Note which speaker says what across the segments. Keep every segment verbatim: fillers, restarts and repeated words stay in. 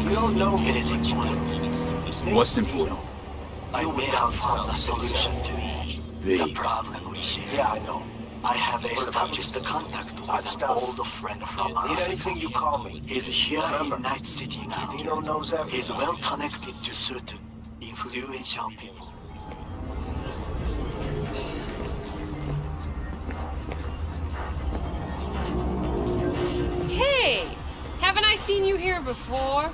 Speaker 1: You don't know
Speaker 2: It is important.
Speaker 3: What's important?
Speaker 2: I may have found a solution to
Speaker 3: V.
Speaker 2: the problem we share.
Speaker 1: Yeah, I know.
Speaker 2: I have established a contact with an old friend from
Speaker 1: Need
Speaker 2: us.
Speaker 1: anything, you call me.
Speaker 2: He's here
Speaker 1: Remember,
Speaker 2: in Night City now.
Speaker 1: Nino knows everything.
Speaker 2: He's well connected to certain influential people.
Speaker 4: Hey! Haven't I seen you here before?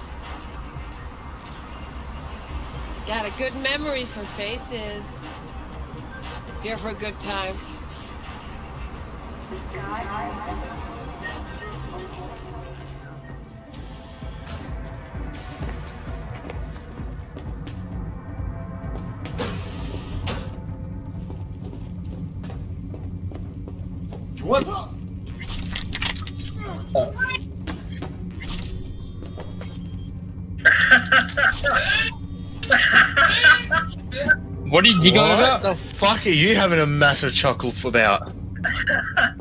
Speaker 4: Got a good memory for faces. Here for a good time.
Speaker 3: What?
Speaker 5: What did you go
Speaker 6: What
Speaker 5: about?
Speaker 6: the fuck are you having a massive chuckle about?